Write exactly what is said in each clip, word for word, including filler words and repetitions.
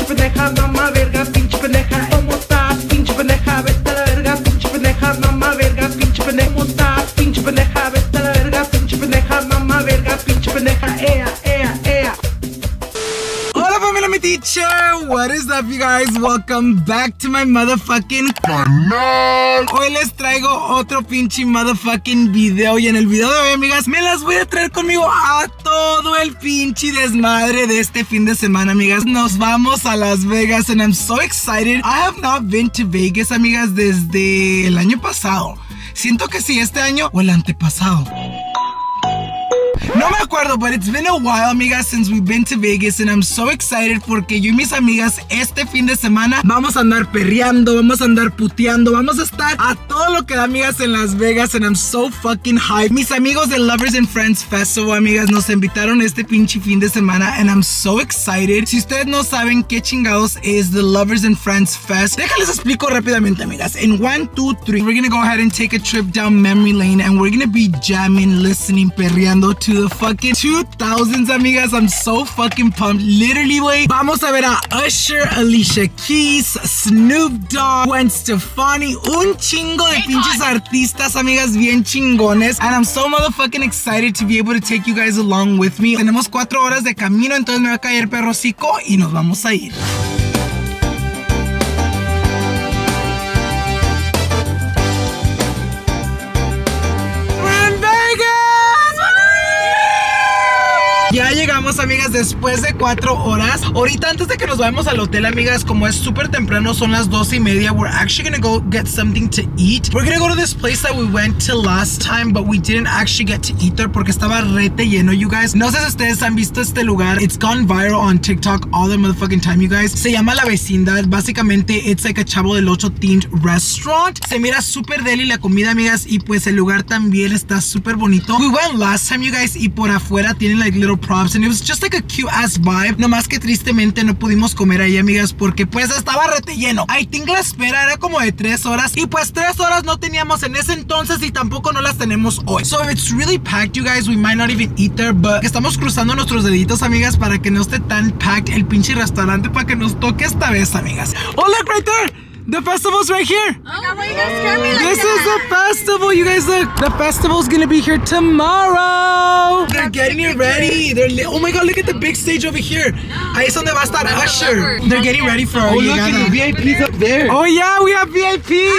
pendeja, mamá verga, pinche pendeja. ¿Cómo estás, pinche pendeja? Vete a la verga, pinche pendeja, mamá verga, pinche pendeja. ¿Cómo estás, pinche pendeja? Vete a la verga, pinche pendeja, mamá verga, pinche pendeja. Ea, ea, ea. Hola familia, mi teacher. What is up, you guys? Welcome back to my motherfucking canal. Hoy les traigo otro pinche motherfucking video. Y en el video de hoy, amigas, me las voy a traer conmigo a todo el pinche desmadre de este fin de semana, amigas. Nos vamos a Las Vegas and I'm so excited. I have not been to Vegas, amigas, desde el año pasado. Siento que sí, este año o el antepasado. No me acuerdo, but it's been a while, amigas, since we've been to Vegas, and I'm so excited porque yo y mis amigas este fin de semana vamos a andar perreando, vamos a andar puteando, vamos a estar a todo lo que da, amigas, en Las Vegas, and I'm so fucking hyped. Mis amigos de Lovers and Friends Festival, amigas, nos invitaron este pinche fin de semana, and I'm so excited. Si ustedes no saben qué chingados es the Lovers and Friends Fest, déjales explico rápidamente, amigas. In one, two, three, we're gonna go ahead and take a trip down memory lane, and we're gonna be jamming, listening, perreando to the fucking two thousands, amigas. I'm so fucking pumped. Literally, wait. Vamos a ver a Usher, Alicia Keys, Snoop Dogg, Gwen Stefani, un chingo de pinches artistas, amigas, bien chingones. And I'm so motherfucking excited to be able to take you guys along with me. Tenemos cuatro horas de camino, entonces me va a caer perrocico y nos vamos a ir. Ya llegamos, amigas, después de cuatro horas. Ahorita, antes de que nos vayamos al hotel, amigas, como es súper temprano, son las doce y media. We're actually gonna go get something to eat. We're gonna go to this place that we went to last time, but we didn't actually get to eat there porque estaba rete lleno, you guys. No sé si ustedes han visto este lugar. It's gone viral on TikTok all the motherfucking time, you guys. Se llama La Vecindad. Básicamente, it's like a Chavo del Ocho themed restaurant. Se mira súper deli la comida, amigas, y pues el lugar también está súper bonito. We went last time, you guys, y por afuera tienen like little props and it was just like a cute ass vibe. No más que tristemente no pudimos comer ahí, amigas, porque pues estaba rete lleno. I think la espera era como de tres horas y pues tres horas no teníamos en ese entonces y tampoco no las tenemos hoy. So if it's really packed, you guys, we might not even eat there, but estamos cruzando nuestros deditos, amigas, para que no esté tan packed el pinche restaurante para que nos toque esta vez, amigas. Oh, look right there. The festival's right here. Oh, why you guys scare me like this that? is the festival, you guys. Look, the festival's gonna be here tomorrow. They're getting it ready. They're oh my god, look at the big stage over here. Ahí es donde va a estar Usher. They're getting ready for our Oh, look llegada. at the V I Ps up there. Oh yeah, we have V I P. Yeah.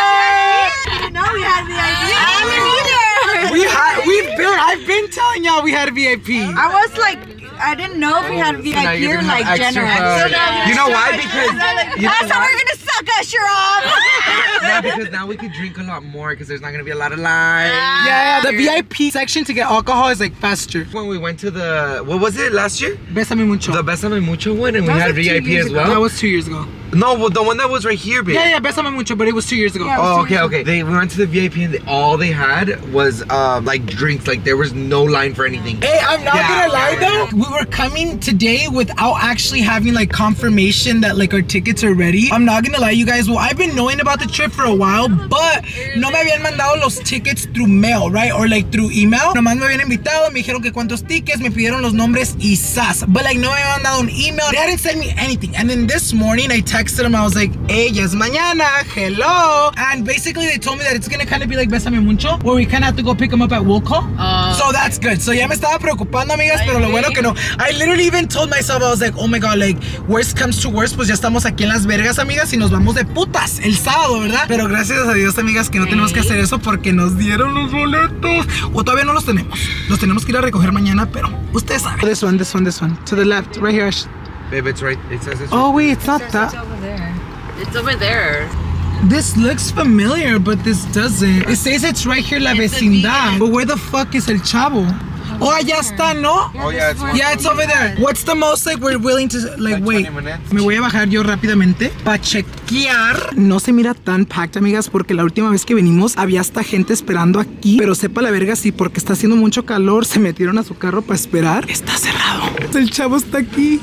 I didn't know we had V I P. I didn't either. We had, we've been, I've been telling y'all we had a V I P. I was like, I didn't know if we had V I P or like general. So you know why? Because you That's know how why? we're gonna suck Usher off. Yeah, because now we could drink a lot more because there's not gonna be a lot of lines. Yeah, the V I P section to get alcohol is like faster. When we went to the what was it last year? Bésame mucho. The Bésame Mucho one, and we That was had like V I two P years as ago. well. That was two years ago. No, well, the one that was right here, babe. Yeah, yeah, Bésame mucho, but it was two years ago. Yeah. Oh, okay, okay. They we went to the V I P and they, all they had was uh, like drinks. Like there was no line for anything. Hey, I'm not Yeah, gonna lie yeah, yeah. though. We were coming today without actually having like confirmation that like our tickets are ready. I'm not gonna lie, you guys. Well, I've been knowing about the trip for a while, but no me habían mandado los tickets through mail, right? Or like through email. Nomás me habían invitado, me dijeron que cuántos tickets, me pidieron los nombres y sas. But like no me habían mandado un email. They hadn't sent me anything. And then this morning I texted them. I was like, hey, ya es mañana, hello. And basically they told me that it's gonna kind of be like Bésame Mucho, where we kind of have to go pick them up at Wilco. Uh, So that's good. So ya me estaba preocupando, amigas, pero lo bueno que no. I literally even told myself, I was like, oh my god, like, worst comes to worst, pues ya estamos aquí en Las Vegas, amigas, y nos vamos de putas el sábado, ¿verdad? Pero gracias a Dios, amigas, que no tenemos que hacer eso porque nos dieron los boletos. O todavía no los tenemos. Los tenemos que ir a recoger mañana, pero ustedes saben. This one, this one, this one. To the left, right here. Babe, it's right. It says it's Oh wait, it's not that. It's over there. It's over there. This looks familiar, but this doesn't. It says it's right here, La Vecindad. But where the fuck is El Chavo? Oh, allá está, ¿no? Oh yeah, it's Yeah, it's over there. What's the most like we're willing to like, Like wait? twenty minutes. Me voy a bajar yo rápidamente para chequear. No se mira tan packed, amigas, porque la última vez que venimos había hasta gente esperando aquí. Pero sepa la verga, sí, porque está haciendo mucho calor. Se metieron a su carro para esperar. Está cerrado. El Chavo está aquí.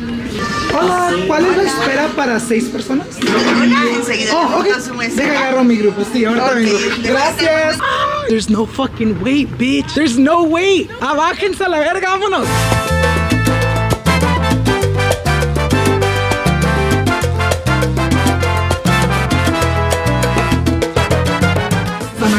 Hola, ¿cuál es la espera para seis personas? Una, enseguida Oh, le ok. monto su mesa. Deja agarro mi grupo, sí, ahorita Ok, vengo. te vas a hacer Gracias. There's no fucking wait, bitch. There's no wait. Abájense a la verga, vámonos.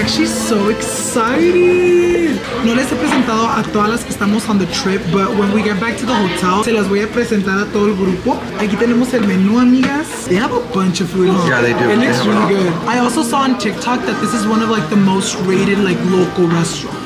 actually so excited. No les he presentado a todas las que estamos on the trip, but when we get back to the hotel, se las voy a presentar a todo el grupo. Aquí tenemos el menú, amigas. They have a bunch of food. Huh? Yeah, they do. It looks They really good. I also saw on TikTok that this is one of like the most rated like local restaurants.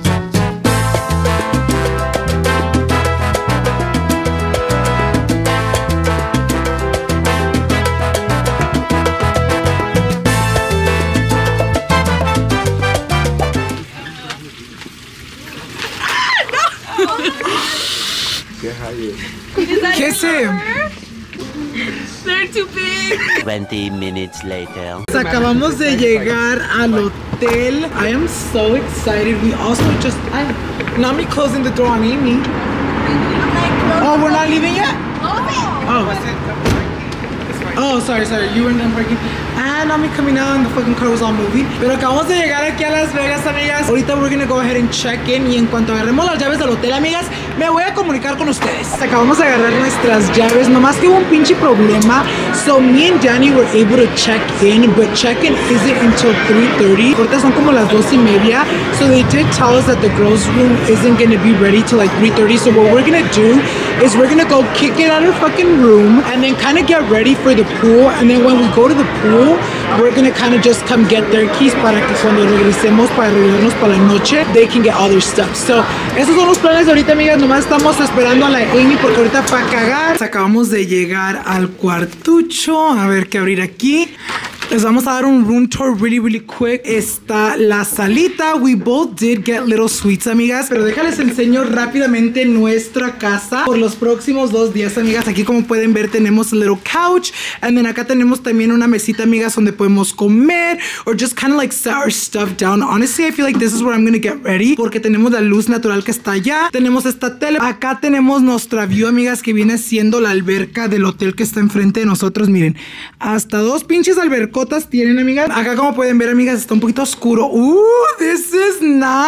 Kiss him. They're too big. twenty minutes later. Acabamos de llegar al hotel. I am so excited. We also just I not me closing the door on Amy. Oh, we're not leaving yet? Oh. Oh, sorry, sorry. You were in parking. Ah, not me coming out and the fucking car was all moving. Pero acabamos de llegar aquí a Las Vegas, amigas. Ahorita we're gonna go ahead and check in. Y en cuanto agarremos las llaves del hotel, amigas, me voy a comunicar con ustedes. Acabamos de agarrar nuestras llaves. Nomás que hubo un pinche problema. So me and Danny were able to check in, but check-in isn't until three thirty. Ahorita son como las dos y media. So they did tell us that the girls' room isn't gonna be ready till like three thirty. So what we're gonna do is we're gonna go kick it out of our fucking room and then kind of get ready for the pool. And then when we go to the pool, we're gonna kind of just come get their keys para que cuando regresemos para arreglarnos para la noche, they can get all their stuff. So, esos son los planes de ahorita, amigas. Nomás estamos esperando a la Amy porque ahorita para cagar. Acabamos de llegar al cuartucho. A ver qué abrir aquí. Les vamos a dar un room tour really, really quick. Está la salita. We both did get little suites, amigas. Pero déjales enseño rápidamente nuestra casa por los próximos dos días, amigas. Aquí, como pueden ver, tenemos a little couch. And then acá tenemos también una mesita, amigas, donde podemos comer. Or just kind of like set our stuff down. Honestly, I feel like this is where I'm gonna get ready. Porque tenemos la luz natural que está allá. Tenemos esta tele. Acá tenemos nuestra view, amigas, que viene siendo la alberca del hotel que está enfrente de nosotros. Miren, hasta dos pinches albercos tienen, amigas. Acá, como pueden ver, amigas, está un poquito oscuro. Uh, this is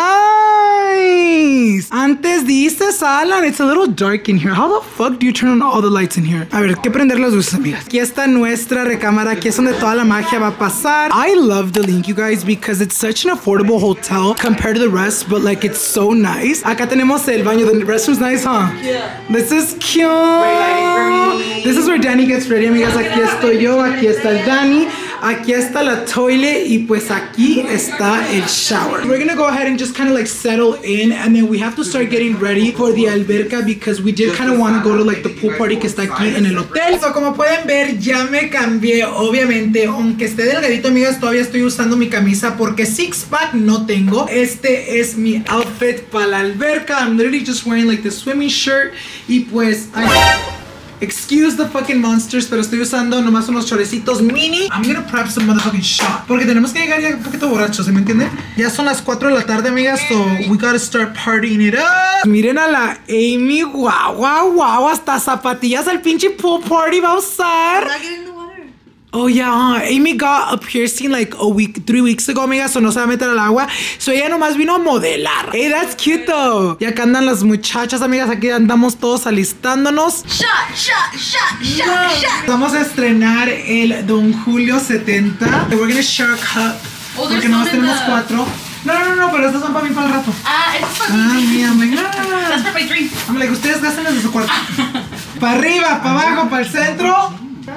nice. Antes dices, Alan, it's a little dark in here. How the fuck do you turn on all the lights in here? A ver, ¿qué prender las luces, amigas? Aquí está nuestra recámara. Aquí es donde toda la magia va a pasar. I love the link, you guys, because it's such an affordable hotel compared to the rest, but like it's so nice. Acá tenemos el baño. The restroom's nice, huh? Yeah. This is cute. This is where Danny gets ready, amigas. Aquí estoy yo. Aquí está el Danny. Aquí está la toilet y pues aquí está el shower. We're gonna go ahead and just kind of like settle in, and then we have to start getting ready for the alberca because we did kind of want to go to like the pool party que está aquí en el hotel. So, como pueden ver, ya me cambié, obviamente, aunque esté delgadito, amigas, todavía estoy usando mi camisa porque six pack no tengo. Este es mi outfit para la alberca. I'm literally just wearing like the swimming shirt y pues ay, excuse the fucking monsters, pero estoy usando nomás unos chorecitos mini. I'm gonna prep some motherfucking shot porque tenemos que llegar ya un poquito borrachos, ¿se me entiende? Ya son las cuatro de la tarde, amigas, so we gotta start partying it up. Miren a la Amy, wow, wow, wow, hasta zapatillas al pinche pool party va a usar. I'm not getting the water. Oh yeah, huh? Amy got a piercing like a week, three weeks ago, amigas, so no se va a meter al agua. So ella nomás vino a modelar. Hey, that's cute though. Y acá andan las muchachas, amigas, aquí andamos todos alistándonos. Shot, shot, shot, shot, shot. Vamos a estrenar el Don Julio setenta. We're gonna share a cup. Oh, there's porque nomás some in tenemos the- cuatro. No, no, no, no, pero estas son para mí para el rato. Ah, it's for Ah, me. mira, I'm like, That's ah. for my drink. I'm like, ustedes gasten desde su cuarto. Para arriba, para abajo, para el centro.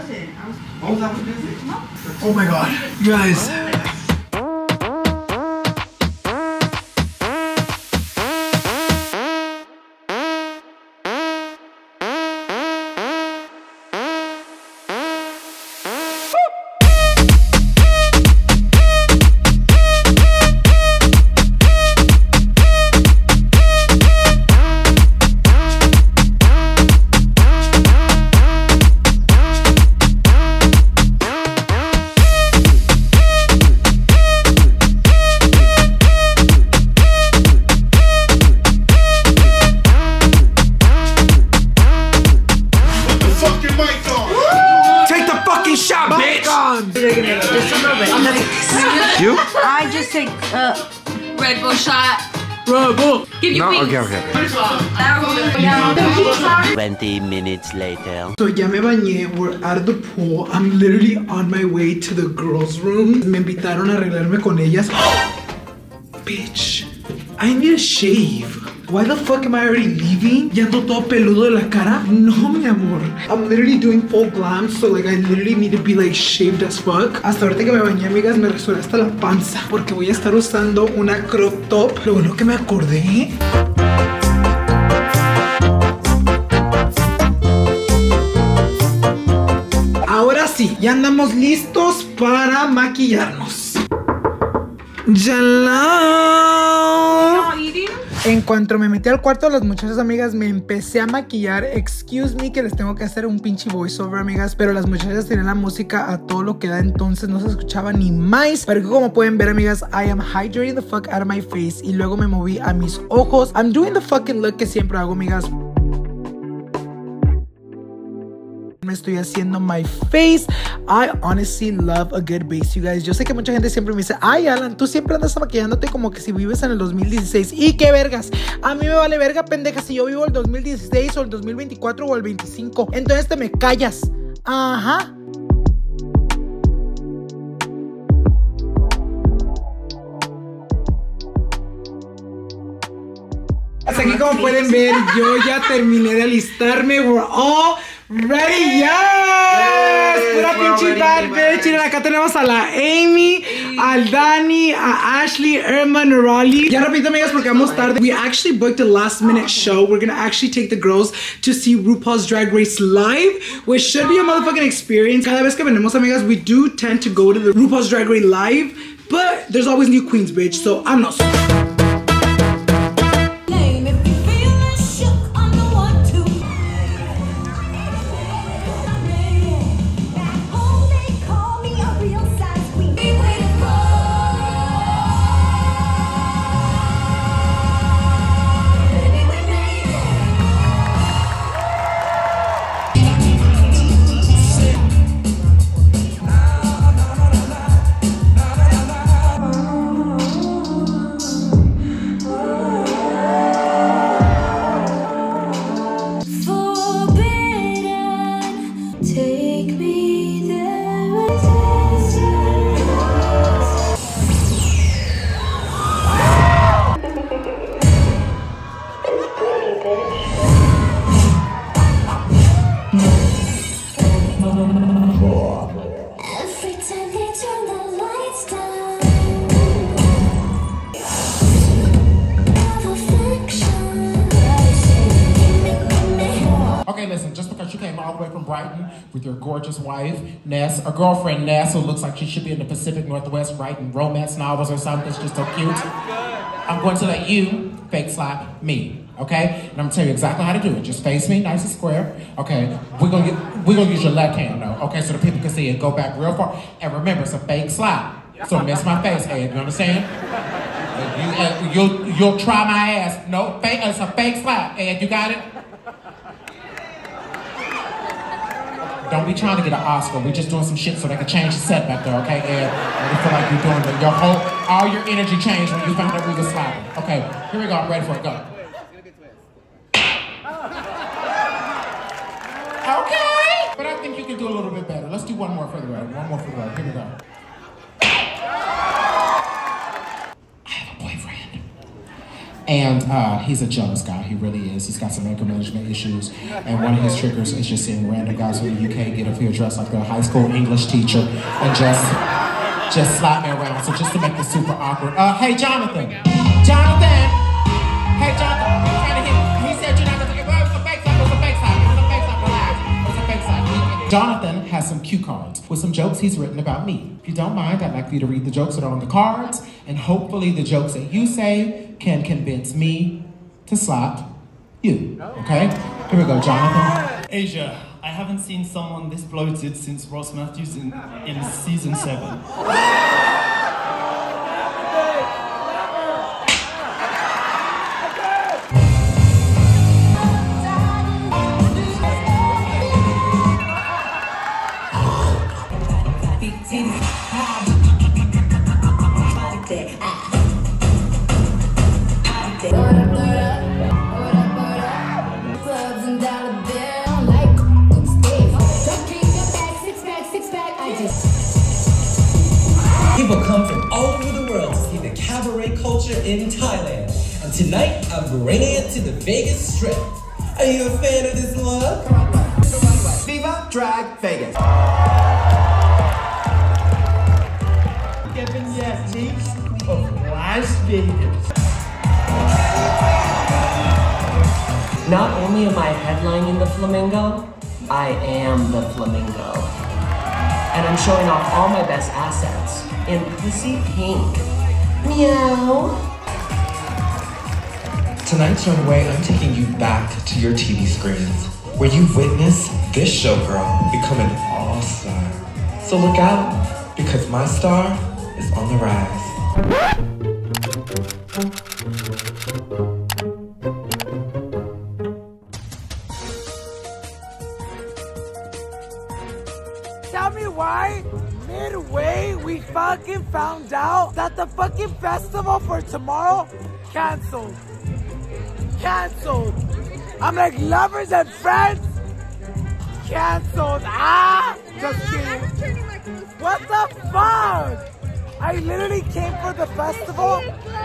Oh my god, you guys. You? I just take uh, Red Bull shot. Red Bull. Give you No? wings. Okay, okay. twenty minutes later. So ya me bañé, we're out of the pool. I'm literally on my way to the girls' room. Me invitaron a arreglarme con ellas. bitch. I need a shave. Why the fuck am I already leaving? Ya ando todo peludo de la cara. No, mi amor. I'm literally doing full glam, so like I literally need to be like shaved as fuck. Hasta ahorita que me bañé, amigas, me resuelve hasta la panza porque voy a estar usando una crop top. Lo bueno que me acordé. Ahora sí, ya andamos listos para maquillarnos. ¡Yala! En cuanto me metí al cuarto de las muchachas, amigas, me empecé a maquillar. Excuse me que les tengo que hacer un pinche voiceover, amigas, pero las muchachas tenían la música a todo lo que da, entonces no se escuchaba ni más. Pero como pueden ver, amigas, I am hydrating the fuck out of my face. Y luego me moví a mis ojos. I'm doing the fucking look que siempre hago, amigas. Me estoy haciendo my face. I honestly love a good base, you guys. Yo sé que mucha gente siempre me dice, ay, Alan, tú siempre andas maquillándote como que si vives en el dos mil dieciséis. ¿Y qué vergas? A mí me vale verga, pendeja, si yo vivo el dos mil dieciséis o el dos mil veinticuatro o el veinticinco. Entonces te me callas. Ajá. Hasta aquí, como pueden ver, yo ya terminé de alistarme. We're all ready, yes! Pura pinche bad bitch. Miren, acá tenemos a la Amy, al Dani, a Ashley, Irma, Nerali. Ya repito, amigas, porque vamos tarde. We actually booked a last minute show. We're gonna actually take the girls to see RuPaul's Drag Race live, which should be a motherfucking experience. Cada vez que venimos, amigas, we do tend to go to the RuPaul's Drag Race live, but there's always new queens, bitch, so I'm not so. With your gorgeous wife, Ness, or girlfriend Ness, who looks like she should be in the Pacific Northwest writing romance novels or something. It's just so cute. I'm going to let you fake slap me, okay? And I'm gonna tell you exactly how to do it. Just face me, nice and square. Okay, we're gonna get, we're gonna use your left hand though, okay, so the people can see it. Go back real far, and remember, it's a fake slap. So miss my face, Ed. You understand? You, uh, you'll you'll try my ass. No, fake. It's a fake slap, Ed. You got it? Don't be trying to get an Oscar. We're just doing some shit so they can change the set back there, okay? And I feel like you're doing the, your whole, all your energy changed when you found out we were slapping. Okay, here we go. I'm ready for it. Go. Okay, but I think you can do a little bit better. Let's do one more for the road. One more for the road. Here we go. And uh, he's a jealous guy, he really is. He's got some anger management issues. And one of his triggers is just seeing random guys from the U K get up here dressed like their high school English teacher and just, just slap me around. So just to make this super awkward. Uh, hey, Jonathan. Jonathan. Hey, Jonathan. I'm trying to hit. He said you're not going to get, well, it was a fake slap. It was a fake slap. It was a fake slap. Relax. It was a fake slap. Jonathan has some cue cards with some jokes he's written about me. If you don't mind, I'd like for you to read the jokes that are on the cards. And hopefully the jokes that you say can convince me to slap you, okay? Here we go, Jonathan. Asia, I haven't seen someone this bloated since Ross Matthews in, in season seven. People come from all over the world to see the Cavaliers cabaret culture in Thailand. And tonight, I'm bringing it to the Vegas Strip. Are you a fan of this look? Viva Drag Vegas. Giving you a taste of Las Vegas. Not only am I headlining the Flamingo, I am the Flamingo. And I'm showing off all my best assets in Pussy Pink. Meow. Tonight's runway, I'm taking you back to your T V screens, where you witness this showgirl become an all-star. So look out, because my star is on the rise. Tell me why midway we fucking found out that the fucking festival for tomorrow canceled. Canceled. I'm like, Lovers and Friends canceled. Ah, just kidding. What the fuck? I literally came for the festival.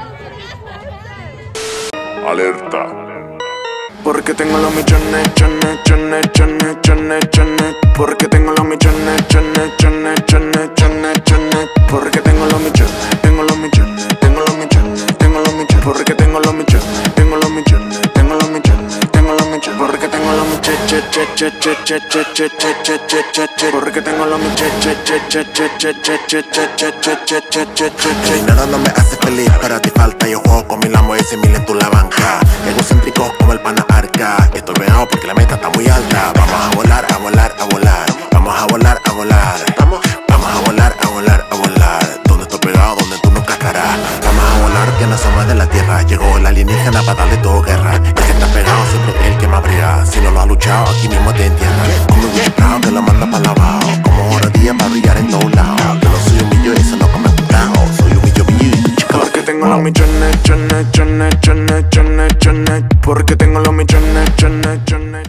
Alerta. Porque tengo los millones, chones, chones, chones, chones, chones. Porque tengo los millones, chones, chones, chones, chones, chones. Porque tengo los millones, tengo los millones, tengo los millones, tengo los millones. Porque tengo los millones, tengo los millones, tengo los millones, tengo los millones. Porque tengo los millones, che, che, che, che, che, che, che, che, che, che, che, che. Porque tengo los millones, che, che, che, che, che, che, che, che, che, che, che, che, che, che. Si nada no me hace feliz, pero te falta. Yo juego con mi lamo y ese mil en tu la banca. Egocéntrico como el pana arca. Estoy pegado porque la meta está muy alta. Vamos a volar, a volar, a volar. Vamos a volar, a volar. Vamos, vamos a volar, a volar, a volar. Donde estoy pegado, donde tú nunca estarás. Vamos a volar, que no somos de la tierra. Llegó el alienígena para darle todo guerra. El que está pegado siempre es el que más brilla. Si no lo has luchado, aquí mismo te entierra. Como un bicho bravo que lo manda para la abajo. Como hora día para brillar en todos lados. Yo no soy un millo, eso no come putado. Soy un millo, millo y chico. Porque tengo los millones, chones, chones, chones, chones, chones. Porque tengo los millones, chones, chones.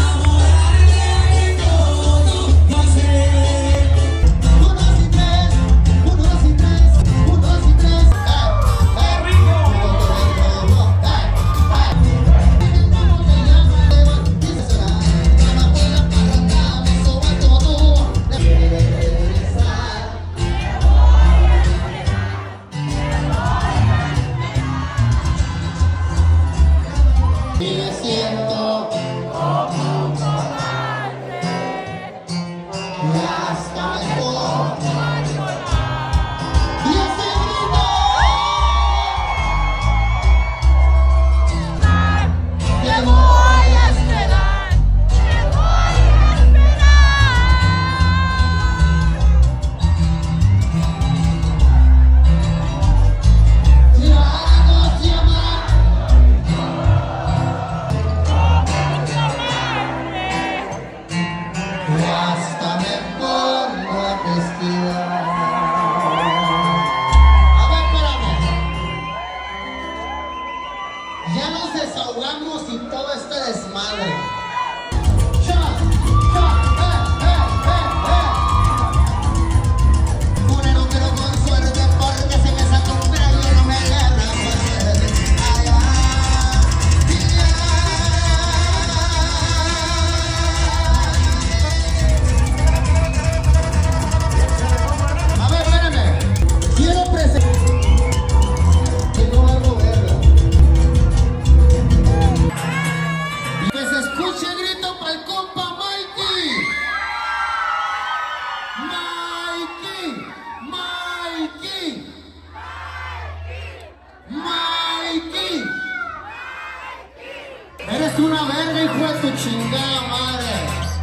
Eres una verga, hijo de tu chingada madre.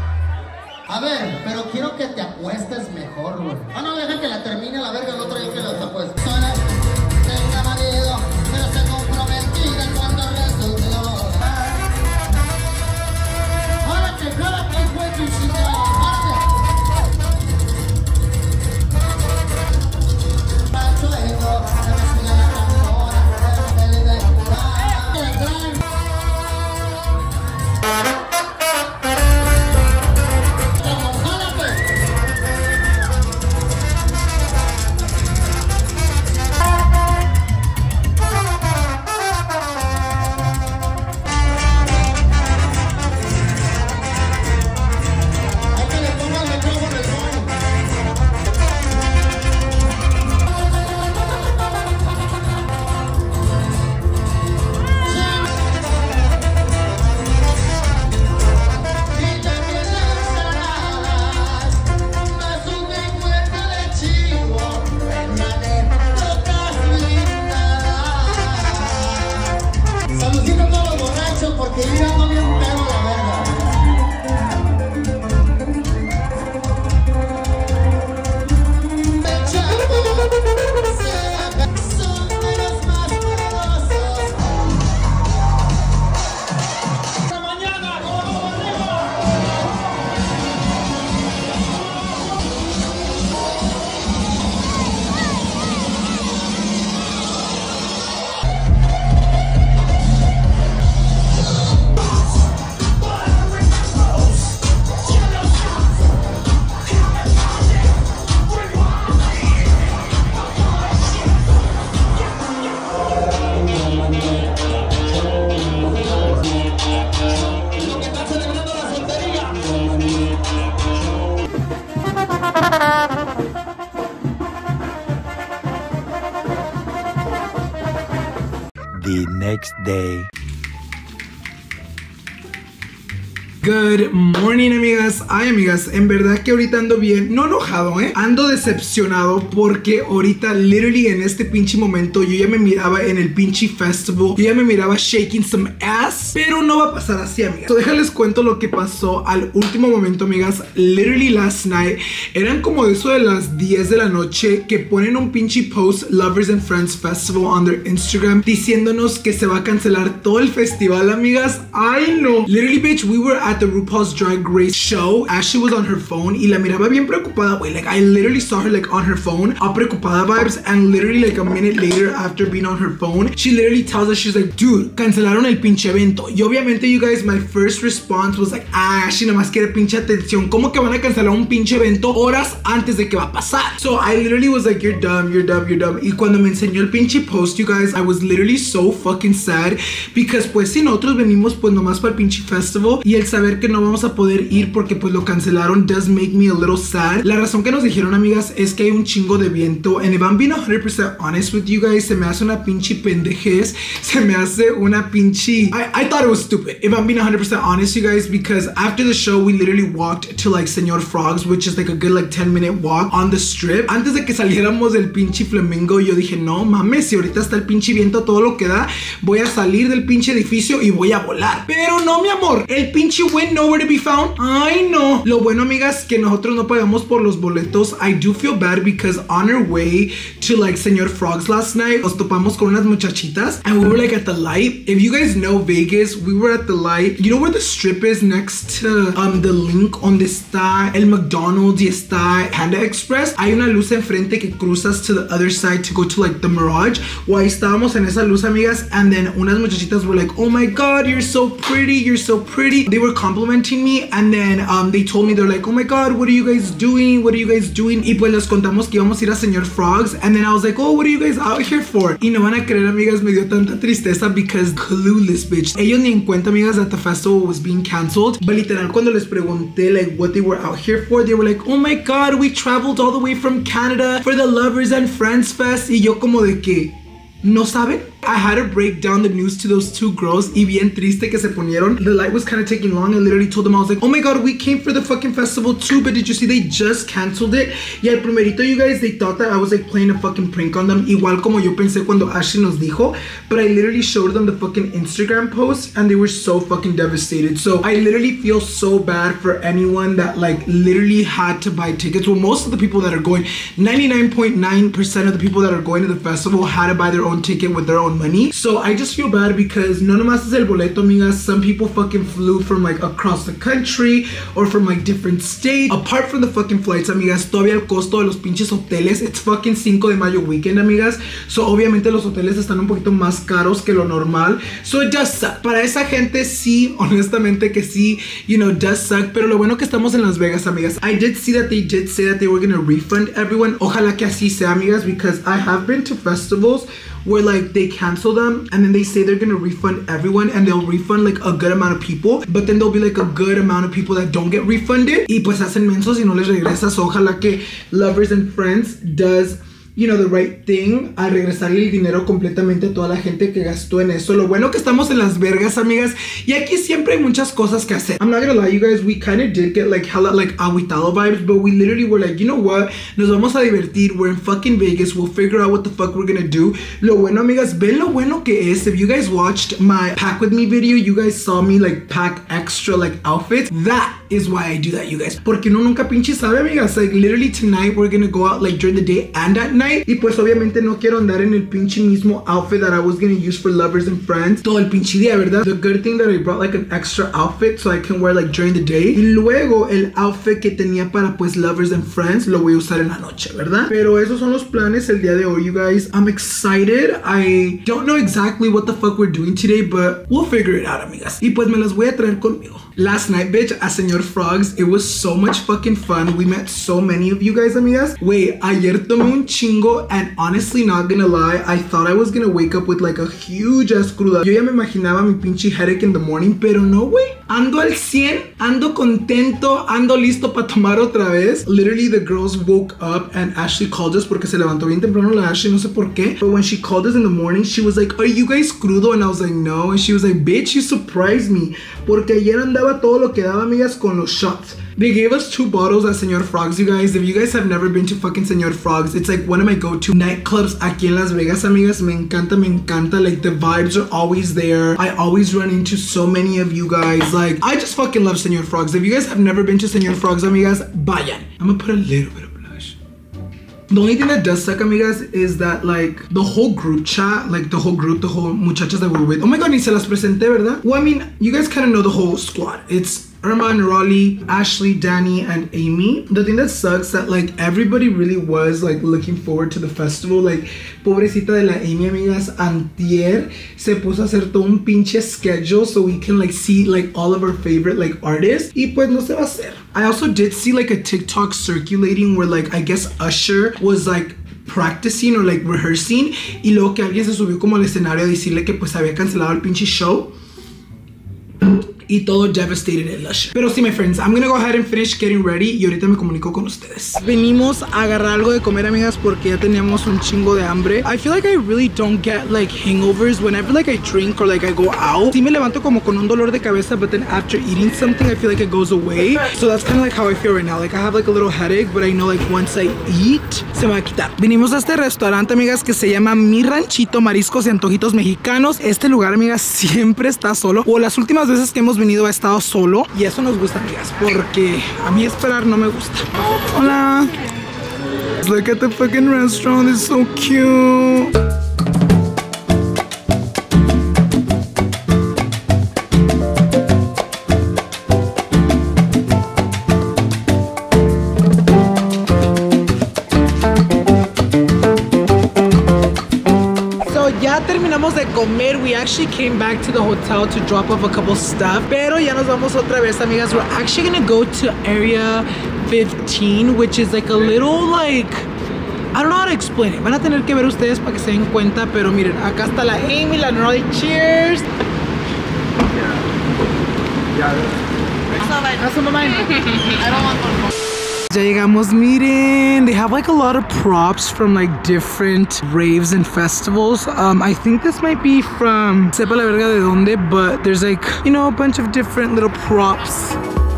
A ver, pero quiero que te acuestes mejor, güey. Ah, no, deja que la termine la verga el otro día que la acuestes. Sola, tenga marido, pero se comprometida cuando resultó. Jálate, jálate, hijo de tu chingada, jálate. Macho, hijo, se me sigue la cantona, se me sigue la cantona. The next day. Good morning, amigas. Ay, amigas, en verdad que ahorita ando bien, no enojado, eh, ando decepcionado porque ahorita, literally en este pinche momento, yo ya me miraba en el pinche festival, yo ya me miraba shaking some ass, pero no va a pasar así, amigas. So, déjales cuento lo que pasó al último momento, amigas. Literally last night, eran como de eso de las diez de la noche, que ponen un pinche post, Lovers and Friends Festival, on their Instagram, diciéndonos que se va a cancelar todo el festival, amigas. Ay, no. Literally, bitch, we were at the RuPaul's Drag Race show. Ashley was on her phone y la miraba bien preocupada, güey. Like, I literally saw her like on her phone, all preocupada vibes, and literally like a minute later, after being on her phone, she literally tells us, she's like, dude, cancelaron el pinche evento. Y obviamente, you guys, my first response was like, ah, Ashley nomás quiere pinche atención. ¿Cómo que van a cancelar un pinche evento horas antes de que va a pasar? So I literally was like, you're dumb, you're dumb, you're dumb. Y cuando me enseñó el pinche post, you guys, I was literally so fucking sad, because pues si nosotros venimos pues nomás para el pinche festival, y el saber que no vamos a poder ir porque pues lo cancelaron does make me a little sad. La razón que nos dijeron, amigas, es que hay un chingo de viento, and if I'm being one hundred percent honest with you guys, se me hace una pinche pendejez, se me hace una pinche I, I thought it was stupid, if I'm being one hundred percent honest, you guys, because after the show we literally walked to like Señor Frogs, which is like a good like ten minute walk on the strip. Antes de que saliéramos del pinche Flamingo, yo dije, no mames, si ahorita está el pinche viento todo lo que da, voy a salir del pinche edificio y voy a volar. Pero no, mi amor, el pinche wind nowhere to be found. Ay, no. Lo bueno, amigas, que nosotros no pagamos por los boletos. I do feel bad because on our way to like Señor Frogs last night, nos topamos con unas muchachitas and we were like at the light. If you guys know Vegas, we were at the light. You know where the strip is next to um the link donde está el McDonald's y está Panda Express? Hay una luz enfrente que cruzas to the other side to go to like the Mirage. Well, ahí estábamos en esa luz, amigas, and then unas muchachitas were like, oh my god, you're so pretty, you're so pretty. They were complimenting me, and then um, they told me, they're like, oh my god, what are you guys doing? What are you guys doing? Y pues les contamos que íbamos a ir a Señor Frogs, and then I was like, oh, what are you guys out here for? Y no van a creer, amigas, me dio tanta tristeza because clueless, bitch. Ellos ni en cuenta, amigas, that the festival was being cancelled. But literal, cuando les pregunté like what they were out here for, they were like, oh my god, we traveled all the way from Canada for the Lovers and Friends Fest. Y yo como de que, ¿no saben? I had to break down the news to those two girls, y bien triste que se ponieron. The light was kind of taking long. I literally told them, I was like, oh my god, we came for the fucking festival too, but did you see they just canceled it? Y al primerito, you guys, they thought that I was like playing a fucking prank on them, igual como yo pensé cuando Ashley nos dijo. But I literally showed them the fucking Instagram post, and they were so fucking devastated. So I literally feel so bad for anyone that like literally had to buy tickets. Well, most of the people that are going, ninety-nine point nine percent of the people that are going to the festival had to buy their own ticket with their own money. So I just feel bad because no nomás es el boleto, amigas. Some people fucking flew from like across the country or from like different states. Apart from the fucking flights, amigas, todavía el costo de los pinches hoteles. It's fucking cinco de mayo weekend, amigas. So obviamente los hoteles están un poquito más caros que lo normal. So it does suck. Para esa gente sí, honestamente que sí, you know, does suck. Pero lo bueno que estamos en Las Vegas, amigas. I did see that they did say that they were gonna refund everyone. Ojalá que así sea, amigas, because I have been to festivals where like they cancel them and then they say they're gonna refund everyone, and they'll refund like a good amount of people, but then there'll be like a good amount of people that don't get refunded y pues hacen mensos y no les regresas. So ojalá que Lovers and Friends does, you know, the right thing, a regresarle el dinero completamente a toda la gente que gastó en eso. Lo bueno que estamos en Las Vegas, amigas, y aquí siempre hay muchas cosas que hacer. I'm not gonna lie, you guys, we kind of did get like hella like aguitado vibes, but we literally were like, you know what, nos vamos a divertir, we're in fucking Vegas, we'll figure out what the fuck we're gonna do. Lo bueno, amigas, ven lo bueno que es. If you guys watched my pack with me video, you guys saw me like pack extra like outfits. That is why I do that, you guys, porque uno nunca pinche sabe, amigas. Like literally tonight we're gonna go out like during the day and at night. Y pues obviamente no quiero andar en el pinche mismo outfit that I was gonna use for Lovers and Friends todo el pinche día, ¿verdad? The good thing that I brought like an extra outfit so I can wear like during the day. Y luego el outfit que tenía para pues Lovers and Friends lo voy a usar en la noche, ¿verdad? Pero esos son los planes el día de hoy, you guys. I'm excited. I don't know exactly what the fuck we're doing today, but we'll figure it out, amigas. Y pues me las voy a traer conmigo. last night, bitch, at Señor Frogs. It was so much fucking fun. We met so many of you guys, amigas. Wait, ayer tomé un chingo, and honestly, not gonna lie, I thought I was gonna wake up with like a huge ass cruda. Yo ya me imaginaba mi pinche headache in the morning, pero no, wey. Ando al cien, ando contento, ando listo para tomar otra vez. Literally, the girls woke up and Ashley called us porque se levantó bien temprano la Ashley, no sé por qué. But when she called us in the morning, she was like, are you guys crudo? And I was like, no. And she was like, bitch, you surprised me. Porque ayer andaba todo lo que daba, amigas, con los shots. They gave us two bottles at Señor Frogs, you guys. If you guys have never been to fucking Señor Frogs, it's like one of my go-to nightclubs aquí en Las Vegas, amigas. Me encanta, me encanta. Like, the vibes are always there. I always run into so many of you guys. Like, I just fucking love Señor Frogs. If you guys have never been to Señor Frogs, amigas, vayan. I'm gonna put a little bit of blush. The only thing that does suck, amigas, is that, like, the whole group chat, like, the whole group, the whole muchachas that we're with. Oh my god, ni se las presenté, ¿verdad? Well, I mean, you guys kind of know the whole squad. It's Irma, Raleigh, Ashley, Danny, and Amy. The thing that sucks that like everybody really was like looking forward to the festival. Like, pobrecita de la Amy, amigas, antier se puso a hacer todo un pinche schedule so we can like see like all of our favorite like artists. Y pues no se va a hacer. I also did see like a TikTok circulating where like I guess Usher was like practicing or like rehearsing y luego que alguien se subió como al escenario a decirle que pues había cancelado el pinche show. Y todo devastated el Lush. Pero sí, my friends, I'm gonna go ahead and finish getting ready y ahorita me comunico con ustedes. Venimos a agarrar algo de comer, amigas, porque ya teníamos un chingo de hambre. I feel like I really don't get like hangovers whenever like I drink or like I go out. Sí me levanto como con un dolor de cabeza, but then after eating something, I feel like it goes away. So that's kind of like how I feel right now. Like I have like a little headache, but I know like once I eat, se me va a quitar. Venimos a este restaurante, amigas, que se llama Mi Ranchito Mariscos y Antojitos Mexicanos. Este lugar, amigas, siempre está solo. O las últimas veces que hemos venido ha estado solo y eso nos gusta, amigas, porque a mí esperar no me gusta. Hola. Look at the fucking restaurant, it's so cute. Ya terminamos de comer. We actually came back to the hotel to drop off a couple stuff. Pero ya nos vamos otra vez, amigas. We're actually gonna go to area fifteen, which is like a little like, I don't know how to explain it. Van a tener que ver ustedes para que se den cuenta. Pero miren, acá está la Amy, la Nori. Cheers. That's not mine. That's not mine. I don't want one more. Ya llegamos, miren, they have like a lot of props from like different raves and festivals. Um, I think this might be from sepa la verga de donde, but there's like, you know, a bunch of different little props.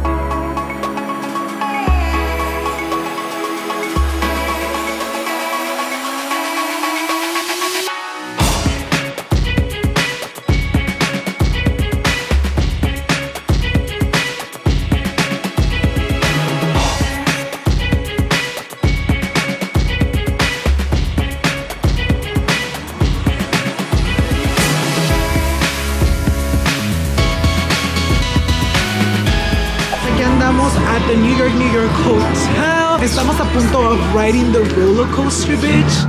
At the New York, New York Hotel. Estamos a punto of riding the roller coaster, bitch.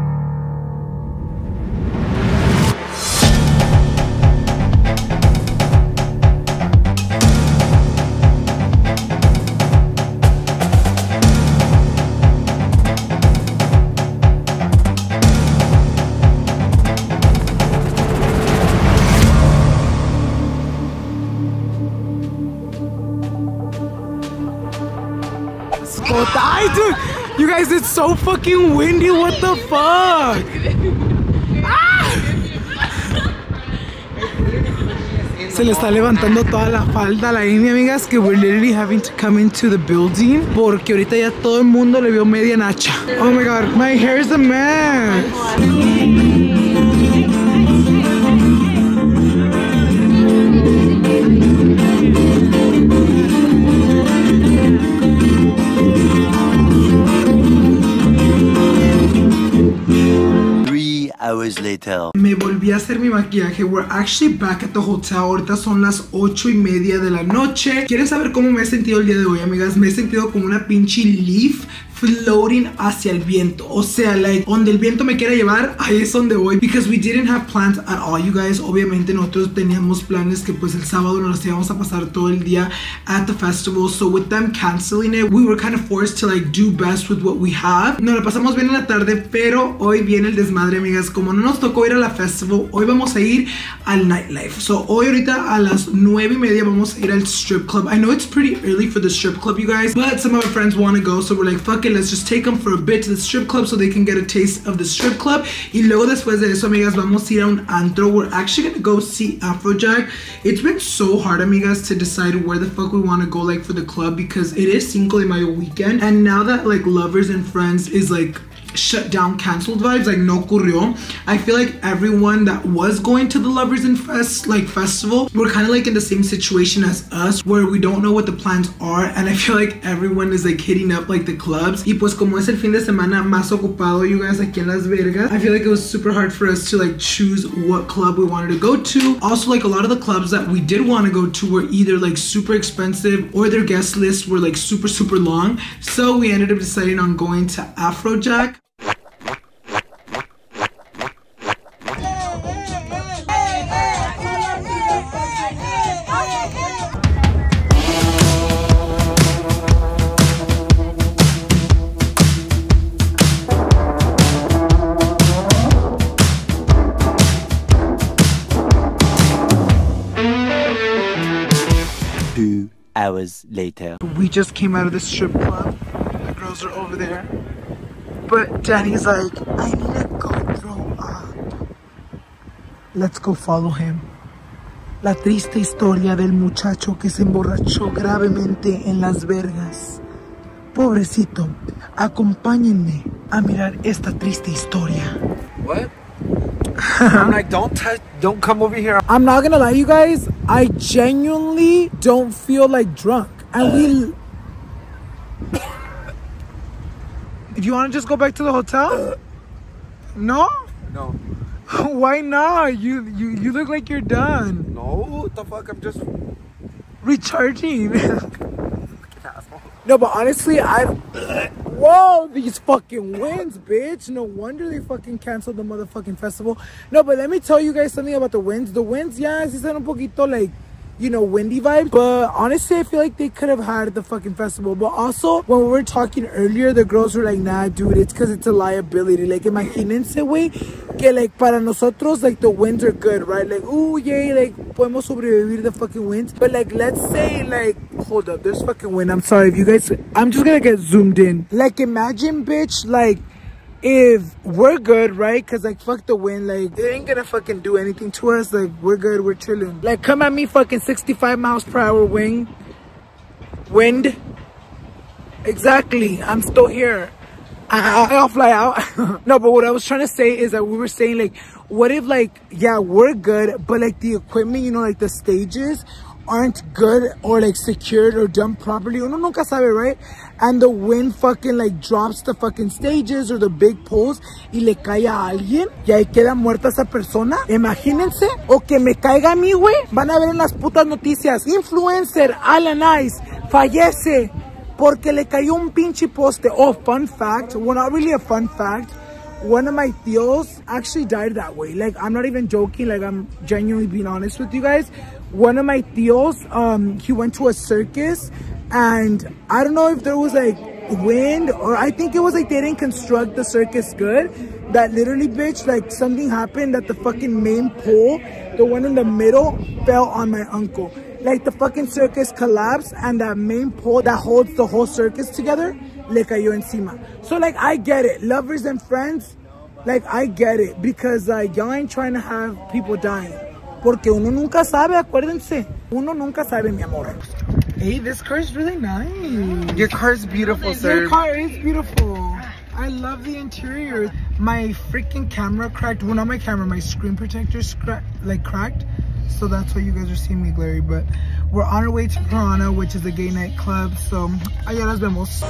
I do. You guys, it's so fucking windy. What the fuck? Ah! Se le está levantando toda la falda a la Amy, amigas, que we're literally having to come into the building porque ahorita ya todo el mundo le vio media nacha. Oh my god, my hair is a mess. Hours later. Me volví a hacer mi maquillaje. We're actually back at the hotel. Ahorita son las ocho y media de la noche. ¿Quieren saber cómo me he sentido el día de hoy, amigas? Me he sentido como una pinche leaf floating hacia el viento. O sea, like, donde el viento me quiera llevar, ahí es donde voy. Because we didn't have plans at all, you guys. Obviamente nosotros teníamos planes que pues el sábado nos íbamos a pasar todo el día at the festival. So with them canceling it, we were kind of forced to like do best with what we have. Nos la pasamos bien en la tarde, pero hoy viene el desmadre, amigas. Como no nos tocó ir a la festival, hoy vamos a ir al nightlife. So hoy ahorita a las nueve y media vamos a ir al strip club. I know it's pretty early for the strip club, you guys, but some of our friends want to go, so we're like, fuck it, let's just take them for a bit to the strip club so they can get a taste of the strip club. Y luego después de eso, amigas, vamos a ir a un antro. We're actually gonna go see Afrojack. It's been so hard, amigas, to decide where the fuck we want to go like for the club, because it is Cinco de Mayo weekend, and now that like Lovers and Friends is like shut down, canceled vibes, like no ocurrió, I feel like everyone that was going to the Lovers and Fest like festival, we're kind of like in the same situation as us, where we don't know what the plans are, and I feel like everyone is like hitting up like the clubs. Y pues como es el fin de semana más ocupado, you guys, aquí en Las Vegas, I feel like it was super hard for us to like choose what club we wanted to go to. Also, like a lot of the clubs that we did want to go to were either like super expensive or their guest lists were like super super long, so we ended up deciding on going to Afrojack. Two hours later. We just came out of the strip club. The girls are over there. But Danny's like, I need to go throw up. Let's go follow him. La triste historia del muchacho que se emborrachó gravemente en Las Vegas. Pobrecito, acompáñenme a mirar esta triste historia. What? I'm like, don't touch, don't come over here. I'm not gonna lie, you guys, I genuinely don't feel like drunk. And we... If you want to just go back to the hotel? No? No. Why not? You, you, you look like you're done. No, what the fuck, I'm just... recharging. No, but honestly, I... Whoa, these fucking winds, bitch. No wonder they fucking canceled the motherfucking festival. No, but let me tell you guys something about the winds. The winds, yeah, sí están un poquito like, you know, windy vibes. But honestly, I feel like they could have had the fucking festival. But also, when we were talking earlier, the girls were like, nah, dude, it's because it's a liability. Like, imagínense, güey, que like, para nosotros, like, the winds are good, right? Like, ooh, yay, like, podemos sobrevivir the fucking winds. But like, let's say, like, hold up, there's fucking wind. I'm sorry if you guys, I'm just gonna get zoomed in. Like, imagine, bitch, like, if we're good, right? Because like fuck the wind, like it ain't gonna fucking do anything to us. Like we're good, we're chilling. Like come at me fucking sixty-five miles per hour wing wind. Exactly, I'm still here. I, I'll fly out. No, but what I was trying to say is that we were saying like, what if like, yeah, we're good, but like the equipment, you know, like the stages aren't good or like secured or done properly. Uno nunca sabe, right? And the wind fucking like drops the fucking stages or the big poles y le cae a alguien y ahí queda muerta esa persona. Imagínense. O que me caiga a mí, güey. Van a ver en las putas noticias. Influencer Alan Ice fallece porque le cayó un pinche poste. Oh, fun fact. Well, not really a fun fact. One of my tíos actually died that way. Like, I'm not even joking. Like, I'm genuinely being honest with you guys. One of my tíos, um, he went to a circus, and I don't know if there was like wind, or I think it was like they didn't construct the circus good. That literally, bitch, like something happened that the fucking main pole, the one in the middle, fell on my uncle. Like the fucking circus collapsed, and that main pole that holds the whole circus together le cayó encima. So like, I get it, Lovers and Friends, like I get it, because like y'all ain't trying to have people dying. Porque uno nunca sabe, acuérdense. Uno nunca sabe, mi amor. Hey, this car is really nice. Your car is beautiful, sir. Your car is beautiful. I love the interior. My freaking camera cracked. Well, not my camera, my screen protector's cra like cracked. So that's why you guys are seeing me glary. But we're on our way to Piranha, which is a gay nightclub. So, allá nos vemos.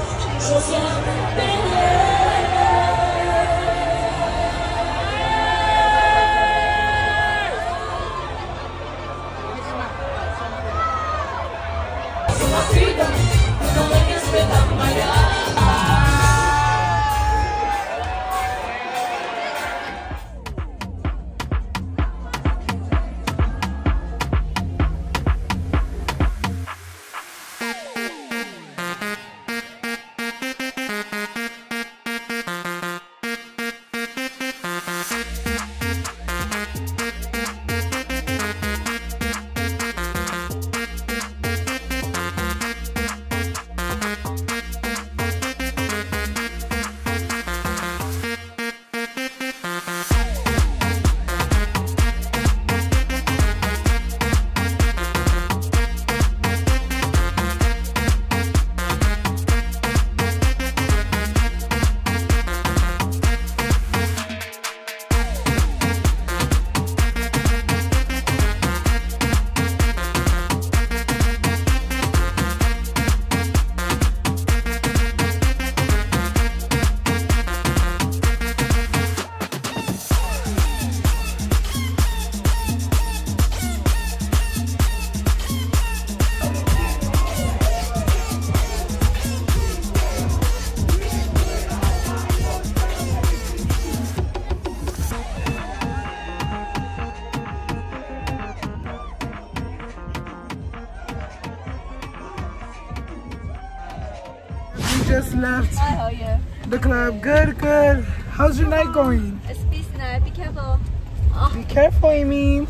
just left Hi, how are you? the club. Good, good. How's your night going? It's peace night. Be careful. Oh. Be careful, Amy.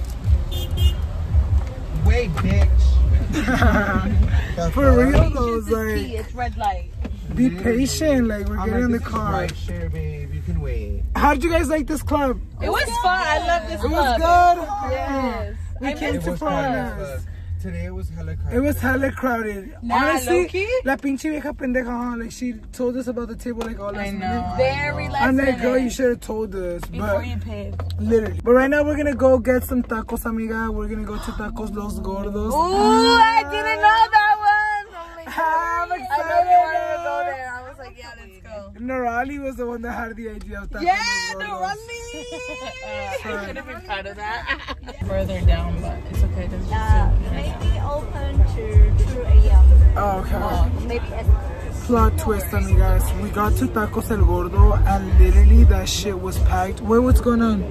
Wait, bitch. For real though, it's like, It's red light. be patient. Like we're I'm getting like, in the this is car. right share, babe. You can wait. How did you guys like this club? It was fun. I love this It was club. good. Yes. We I came miss to was crowded as Piranhas. fuck. Today it was hella crowded. It was hella crowded. Nah, Honestly, low-key? la pinche vieja pendeja, huh? Like she told us about the table like all last minute. Very last I'm like, minute. girl, you should have told us. Before But you paid. literally. But right now we're gonna go get some tacos, amiga. We're gonna go to Tacos Los Gordos. Ooh, I didn't know that one. Oh my God. I'm I excited. know you wanted to go there. I was like, yeah, let's go. Norali was the one that had the idea of Tacos Yeah, Los the Gordos. running. Sorry. I should have been proud of that. Further down, but it's okay. There's Uh, maybe open to two A M Oh, okay. Uh, maybe at Plot twist, amigas. We got to Tacos El Gordo and literally that shit was packed. Wait, what's going on?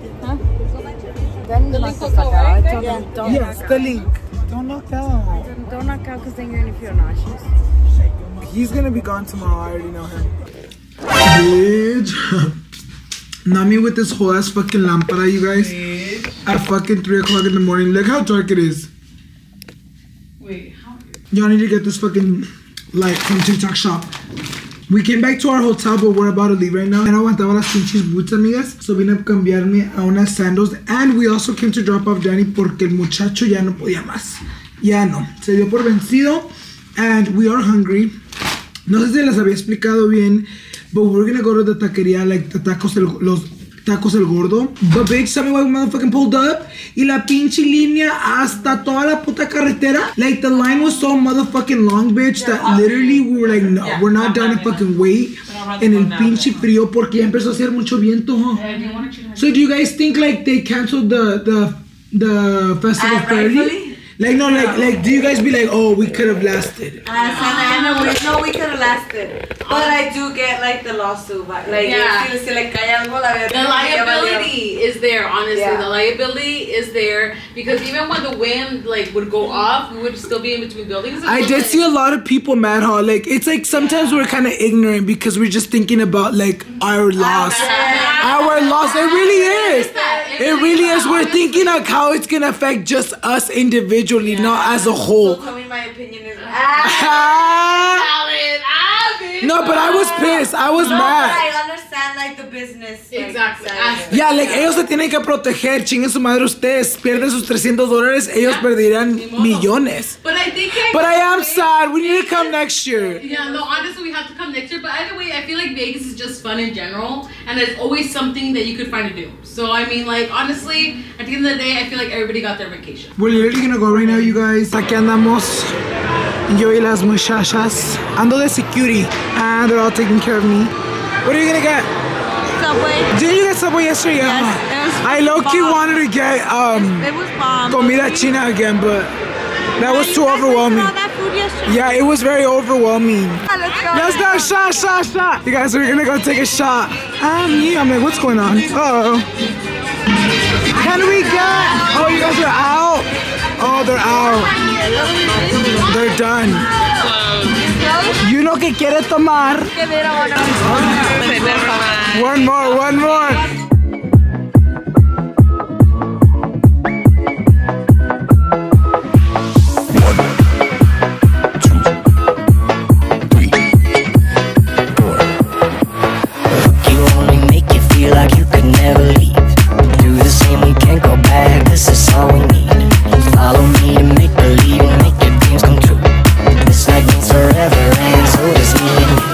Then The you link must will have go, cut out. right? I told Yeah. them don't Yes, knock the out. link. Don't knock out. Don't, don't knock out because then you're gonna feel nauseous. He's gonna be gone tomorrow. I already know him. Bitch. Not me with this whole ass fucking lampada, you guys. At fucking three o'clock in the morning. Look how dark it is. Wait, how? Y'all need to get this fucking light from TikTok shop. We came back to our hotel, but we're about to leave right now. And I aguantaba las pinches boots, amigas. So vine a cambiarme a unas sandals. And we also came to drop off Danny porque el muchacho ya no podía más. Ya no. Se dio por vencido. And we are hungry. No sé si les había explicado bien, but we're gonna go to the taqueria, like the tacos, el, los tacos El Gordo. But bitch, tell me why we motherfucking pulled up. Y la pinche línea hasta toda la puta carretera. Like the line was so motherfucking long, bitch, that literally we were like, no, we're not down to fucking wait. En el pinche frío porque ya empezó a hacer mucho viento, huh? So do you guys think like they canceled the the the festival Uh, early? rightfully? Like no, like like do you guys be like, oh, we could have lasted? Uh, Santa Ana, we, no, we could have lasted. But I do get like the lawsuit, but like, Yeah. si, si le cae algo, la verdad. The liability is there, honestly. Yeah. The liability is there because even when the wind like would go off, we would still be in between buildings. I did see a lot of people mad, huh? Like it's like sometimes we're kind of ignorant because we're just thinking about like our loss, our loss. It really is. It really is. We're thinking like how it's gonna affect just us individually, not as a whole. So tell me my opinion is. No, but I was pissed. I was no, mad. But I understand like the business. Like, Exactly. side. Ya, like, ellos se tienen que proteger. Chinguen su madre ustedes. Pierden sus trescientos dólares. Ellos perderían millones. But I think. But I am sad. We need to come next year. Yeah, no, honestly, we have to come next year. But either way, I feel like Vegas is just fun in general, and there's always something that you could find to do. So I mean, like honestly, at the end of the day, I feel like everybody got their vacation. We're literally gonna go right now, you guys. Aquí andamos. Yo y las muchachas. Ando de security. And they're all taking care of me. What are you gonna get? Subway. Did you get Subway yesterday? Yes, Yeah. it was I low-key bomb. wanted to get um It was bomb. comida china again, but that was too You guys overwhelming. all that food yesterday? Yeah, it was very overwhelming. Yeah, let's go. Let's go, shot, shot, shot. You guys, we're gonna go take a shot. Um, yeah, I'm like, what's going on? Uh oh. Can we get? Oh, you guys are out. Oh, they're out. They're done. You know que quiere tomar. One more, one more. You only make you feel like you could never leave. Do the same, we can't go back. This is all we need. Follow me to make believe and make your dreams come true. This night means forever, and so does me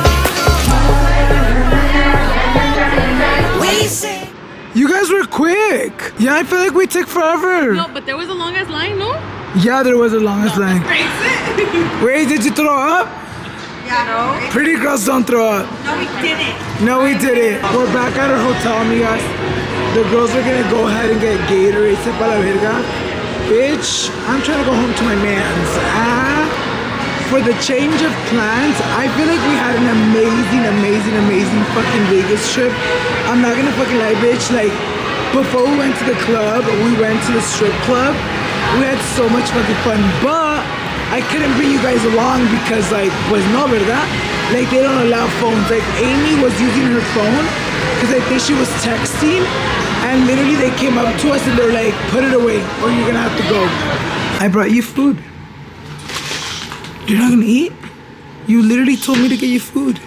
and you. We say. You guys were quick. Yeah, I feel like we took forever. No, but there was a long ass line, no? Yeah, there was a longest line. Crazy. Wait, did you throw up? Yeah, no. Pretty girls don't throw up. No, we didn't. No, we didn't. We're back at our hotel, amigas. The girls are gonna go ahead and get Gatorade. Sepa la verga. Bitch, I'm trying to go home to my mans. Ah, for the change of plans, I feel like we had an amazing, amazing, amazing fucking Vegas trip. I'm not gonna fucking lie, bitch. Like, before we went to the club, we went to the strip club. We had so much fucking fun, but I couldn't bring you guys along because like, pues no, ¿verdad? Like they don't allow phones. Like Amy was using her phone because I think she was texting, and literally they came up to us and they're like, put it away or you're gonna have to go. I brought you food. You're not gonna eat? You literally told me to get you food.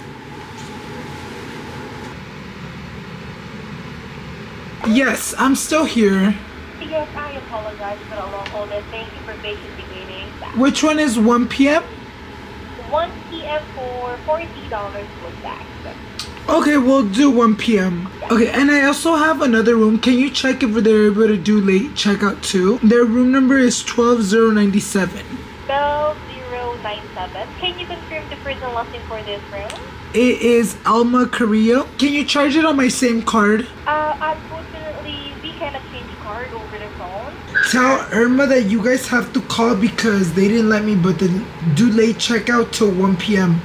Yes, I'm still here. Yes, I apologize for the long hold and thank you for patiently waiting. Which one is one P M? one P M for forty dollars with tax. Okay, we'll do one P M Okay, and I also have another room. Can you check if they're able to do late checkout too? Their room number is twelve zero ninety-seven. twelve zero ninety-seven. Can you confirm the first and last name for this room? It is Alma Carrillo. Can you charge it on my same card? Uh, unfortunately, we cannot change card over the phone. Tell Irma that you guys have to call because they didn't let me, but then do late checkout till one P M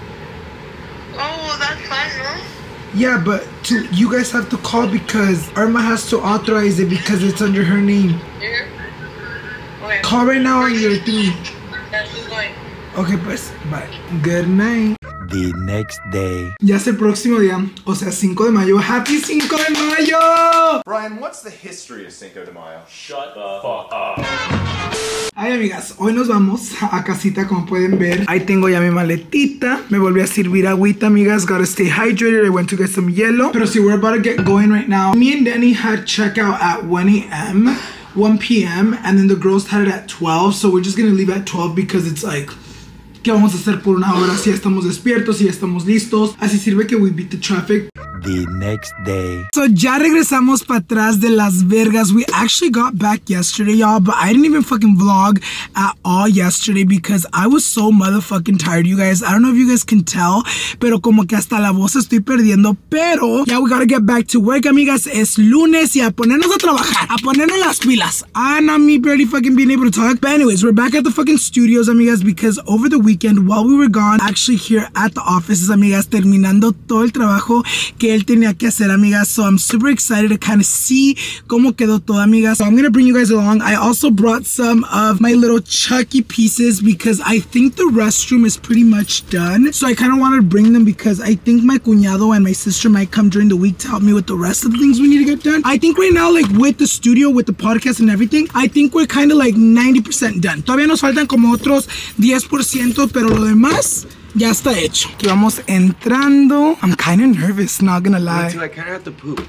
Oh, that's fine, no? Yeah, but to, you guys have to call because Irma has to authorize it because it's under her name. Here? Okay. Call right now on your thing. That's just going. Okay, pues, bye. Good night. The next day. Ya es el próximo día, o sea, cinco de mayo. ¡Happy cinco de mayo! Brian, what's the history of Cinco de Mayo? Shut the fuck up. Ay, amigas, hoy nos vamos a casita, como pueden ver. Ahí tengo ya mi maletita. Me volví a servir agüita, amigas. Gotta stay hydrated. I went to get some hielo. Pero si we're about to get going right now. Me and Danny had checkout at one A M one P M and then the girls had it at twelve. So we're just gonna leave at twelve because it's like, ¿qué vamos a hacer por una hora? Si ya estamos despiertos, si ya estamos listos. Así sirve que we beat the traffic. The next day. So ya regresamos para atrás de Las Vegas. We actually got back yesterday, y'all, but I didn't even fucking vlog at all yesterday because I was so motherfucking tired, you guys. I don't know if you guys can tell, pero como que hasta la voz estoy perdiendo. Pero ya we gotta get back to work, amigas. Es lunes y a ponernos a trabajar, a ponernos las pilas. Ah, not me barely fucking being able to talk. But anyways, we're back at the fucking studios, amigas, because over the weekend, while we were gone, actually here at the offices, amigas, terminando todo el trabajo que él tenía que hacer, amigas. So I'm super excited to kind of see cómo quedó todo, amigas. So I'm gonna bring you guys along. I also brought some of my little Chucky pieces because I think the restroom is pretty much done. So I kind of wanted to bring them because I think my cuñado and my sister might come during the week to help me with the rest of the things we need to get done. I think right now, like with the studio, with the podcast and everything, I think we're kind of like ninety percent done. Todavía nos faltan como otros diez por ciento, pero lo demás ya está hecho. Aquí vamos entrando. I'm kind of nervous, not gonna lie. Me too, I kind of have to poop.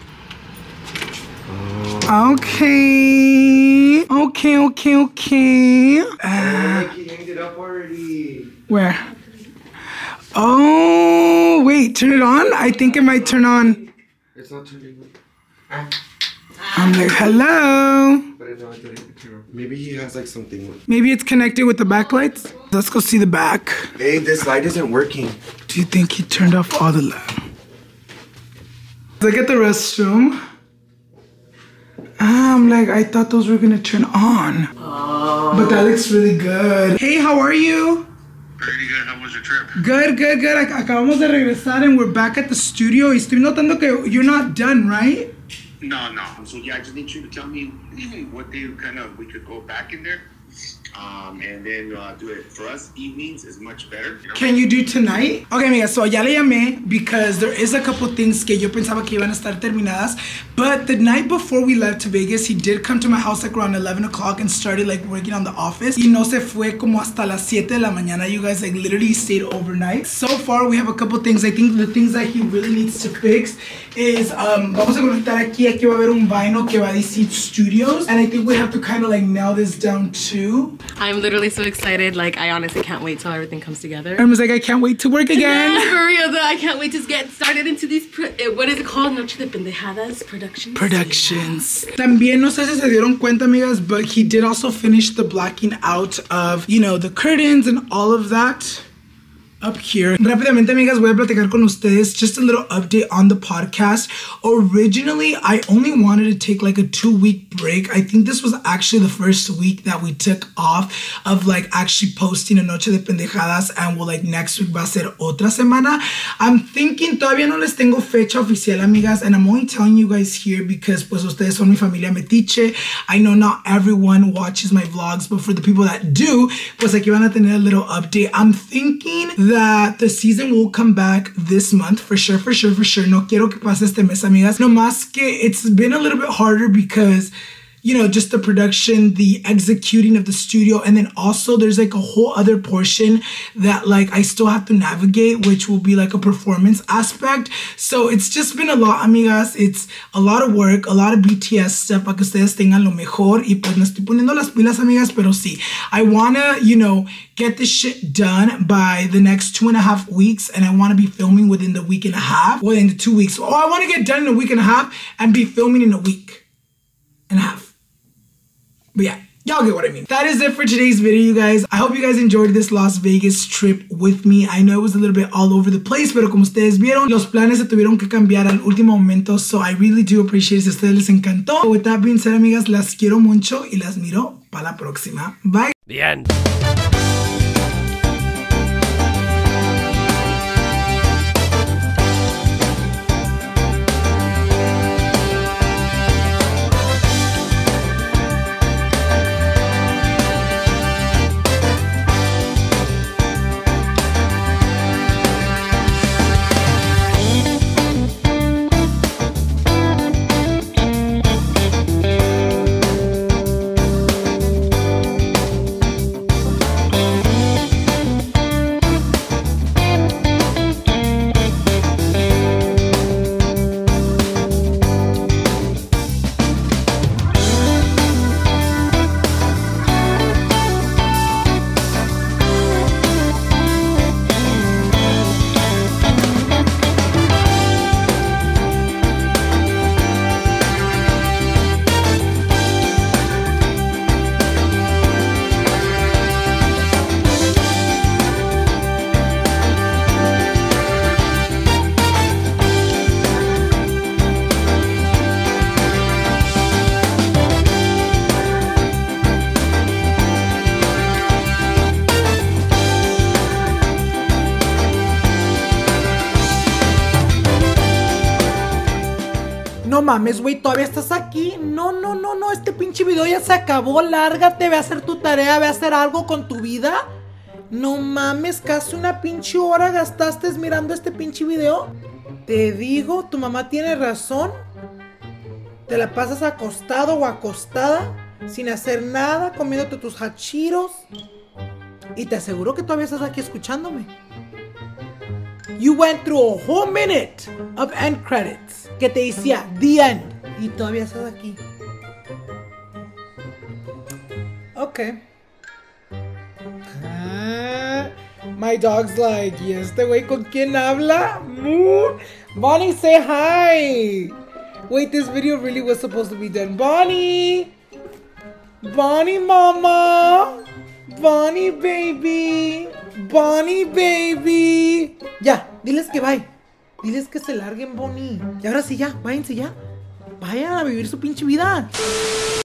Oh. Okay. Okay, okay, okay. Uh, oh, he hanged it up already. Where? Oh, wait, turn it on? I think it might turn on. It's not turning on. I'm like, hello. But I know I didn't turn on. Maybe he has like something with. Maybe it's connected with the backlights. Let's go see the back. Hey, this light isn't working. Do you think he turned off all the light? Look at the restroom. Ah, I'm like, I thought those were gonna turn on. Oh. But that looks really good. Hey, how are you? Pretty good. How was your trip? Good, good, good. Ac acabamos de regresar and we're back at the studio. Y estoy notando que you're not done, right? No, no. So yeah, I just need you to tell me what day kind of we could go back in there. Um, and then uh, do it. For us, evenings is much better. You know? Can you do tonight? Okay, amiga, so ya le llamé because there is a couple things que yo pensaba que iban a estar terminadas. But the night before we left to Vegas, he did come to my house like around eleven o'clock and started like working on the office. Y no se fue como hasta las siete de la mañana. You guys like literally stayed overnight. So far, we have a couple things. I think the things that he really needs to fix is, um, vamos a conectar aquí, aquí va a haber un vaino que va a decir studios. And I think we have to kind of like nail this down too. I'm literally so excited. Like, I honestly can't wait till everything comes together. I was like, I can't wait to work again. Yeah, for real though, I can't wait to get started into these, pro what is it called? Noche de Pendejadas Productions. Productions. También no sé si se dieron cuenta, amigas, but he did also finish the blacking out of, you know, the curtains and all of that. up here. Rápidamente, amigas, voy a platicar con ustedes. Just a little update on the podcast. Originally, I only wanted to take like a two-week break. I think this was actually the first week that we took off of like actually posting a Noche de Pendejadas, and well, like next week va a ser otra semana. I'm thinking, todavía no les tengo fecha oficial, amigas, and I'm only telling you guys here because pues ustedes son mi familia metiche. I know not everyone watches my vlogs, but for the people that do, pues aquí van a tener a little update. I'm thinking that the season will come back this month for sure, for sure, for sure. No quiero que pase este mes, amigas. No más que it's been a little bit harder because, you know, just the production, the executing of the studio, and then also there's like a whole other portion that like I still have to navigate, which will be like a performance aspect. So it's just been a lot, amigas. It's a lot of work, a lot of B T S stuff para que ustedes tengan lo mejor. Y pues me estoy poniendo las pilas, amigas, pero sí, I wanna, you know, get this shit done by the next two and a half weeks, and I wanna be filming within the week and a half, within the two weeks. Oh, I wanna get done in a week and a half and be filming in a week and a half. But yeah, y'all get what I mean. That is it for today's video, you guys. I hope you guys enjoyed this Las Vegas trip with me. I know it was a little bit all over the place, pero como ustedes vieron, los planes se tuvieron que cambiar al último momento. So I really do appreciate it. Si a ustedes les encantó. But with that being said, amigas, las quiero mucho y las miro para la próxima. Bye. The end. No mames, güey, ¿todavía estás aquí? No, no, no, no, este pinche video ya se acabó. Lárgate, ve a hacer tu tarea, ve a hacer algo con tu vida. No mames, casi una pinche hora gastaste mirando este pinche video. Te digo, tu mamá tiene razón. Te la pasas acostado o acostada, sin hacer nada, comiéndote tus hachiros. Y te aseguro que todavía estás aquí escuchándome. You went through a whole minute of end credits que te decía the end y todavía estás aquí. Ok. Ah, my dog's like, ¿y este güey con quién habla? Moon. Bonnie, say hi. Wait, this video really was supposed to be done. Bonnie. Bonnie, mama. Bonnie, baby. Bonnie, baby. Ya, diles que bye. Diles que se larguen, Bonnie. Y ahora sí ya, váyanse ya. Vayan a vivir su pinche vida.